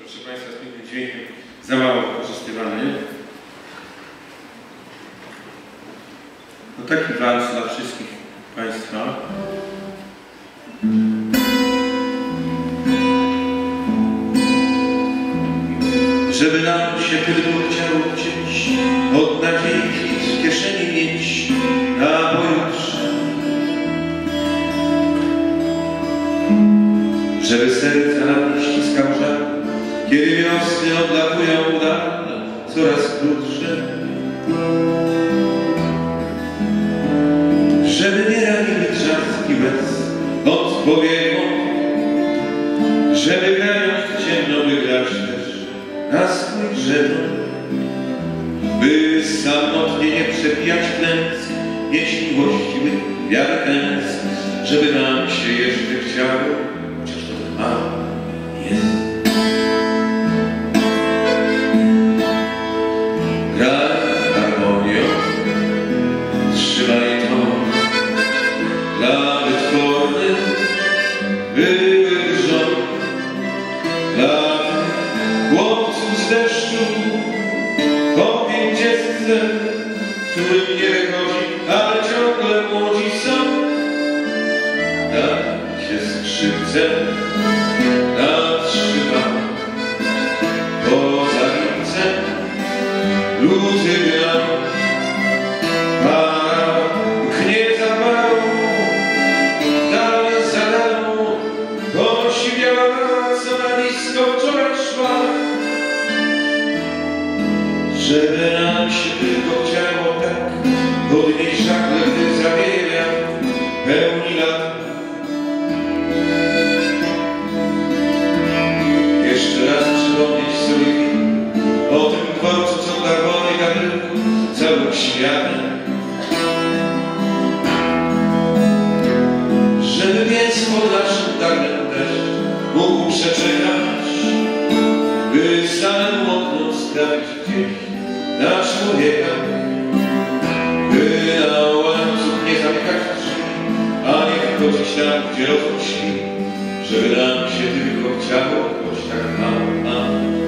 proszę Państwa, z pięknym dźwiękiem za mało wykorzystywane, nie? No taki wals dla wszystkich Państwa. Żeby nam się tylko chciało chcieć, od nadziei w kieszeni mieć na pojutrze. Żeby serca nam ściskał żal, kiedy wiosny odlatują udane, coraz krótsze. Żeby nie raniły trzaski łez odpowiednią, żeby grając w ciemno wygrać też na swój drzewo, by samotnie nie przepijać klęsk, mieć miłościwy wiary klęsk, żeby nam się jeszcze chciało, chociaż to tak mało jest. Graj harmonią, trzymaj to dla wytwornych, byłych żon, dla chłopców z deszczu, po 50, którym nie wychodzi, ale ciągle młodzi są. Daj się skrzypcem na trzyma, poza wicem luty gra, para mknie za parą, dalej za dalą, posiwiała, co na blisko wczoraj szła. Żeby nam się tylko chciało tak podnieść żagle, gdy zawieje wiatr pełni lat. Jeszcze raz przypomnieć sobie o tym dworcu, co dla wody gatunku całym światem. Żeby pies pod naszym dachem deszcz mógł przeczekać, by samym okno stawić gdzieś na człowieka, by na łańcuch nie zamykać drzwi, a nie wchodzić tam, gdzie rozum śpi, żeby nam się tylko chciało, choć tak mało.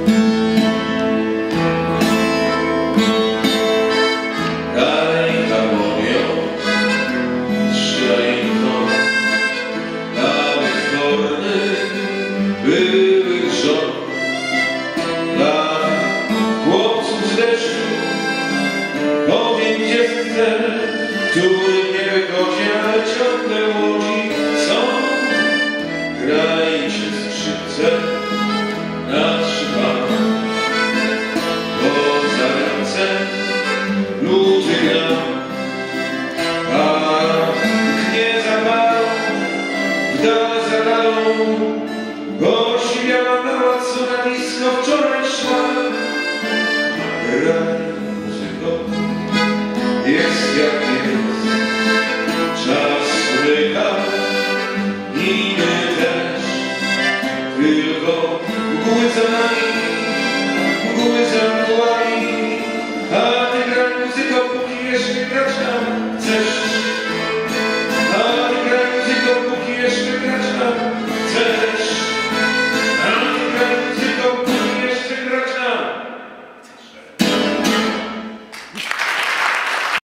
Daj harmonią, trzymaj to dla wytwornych, byłych żon, dla chłopców z deszczu, po 50, którym nie wychodzi, ale ciągle młodzi są. Grajcie skrzypcem na trzyma, poza ręce luty gra, a mknie za parą, w dale za dalą, bo siwiała mała, co na blisko wczoraj szła.